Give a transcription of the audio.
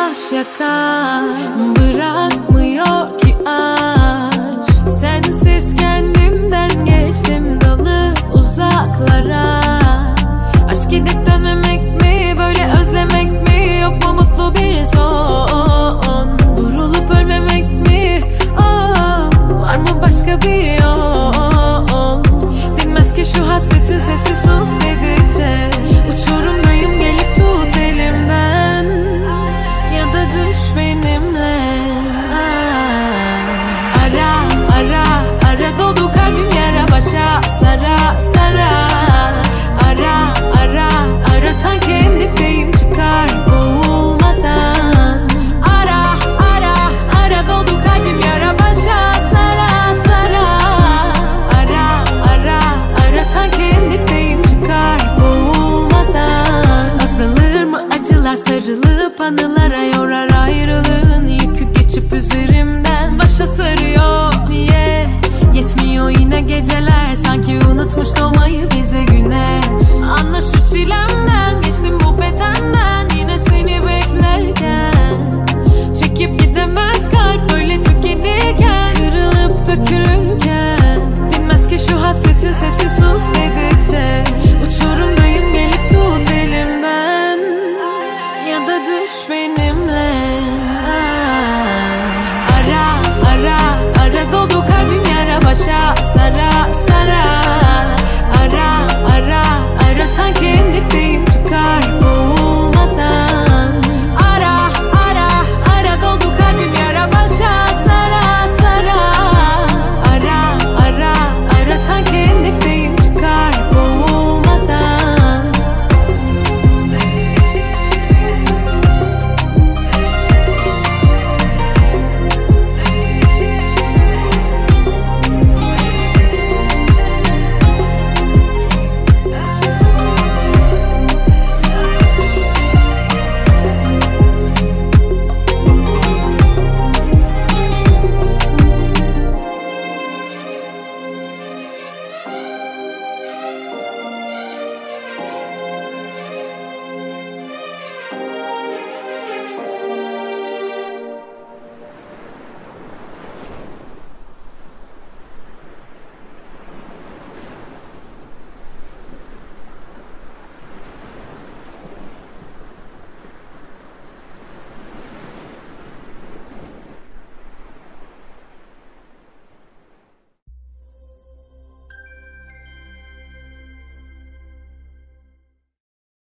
taş yakar, bırakmıyor ki aşk. Sensiz kendimden geçtim dalıp uzaklara. Aşk gidip dönmemek mi, böyle özlemek mi, yok mu mutlu bir son? Vurulup ölmemek mi, var mı başka bir yol? Dinmez ki şu hasretin sesi, sus dedikçe. Uçurumdayım, gelip tut elimden ya da düş benimle. Ara ara ara, dolu kalbim yara başa sara sara. Ara ara ara, sanki en dipteyim, çıkar boğulmadan. Ara ara ara, dolu kalbim yara başa sara sara. Ara ara ara, sanki en dipteyim, çıkar boğulmadan. Azalır mı acılar, sarılıp anılara yorar ayrılığın yükü, geçip üzerimden başa sarıyor. Niye yetmiyor yine geceler, sanki unutmuş doğmayı bize güneş. Anla şu çilemden, geçtim bu bedenden, yine seni beklerken. Çekip gidemez kalp böyle tükenirken, kırılıp dökülürken. Dinmez ki şu hasretin sesi, sus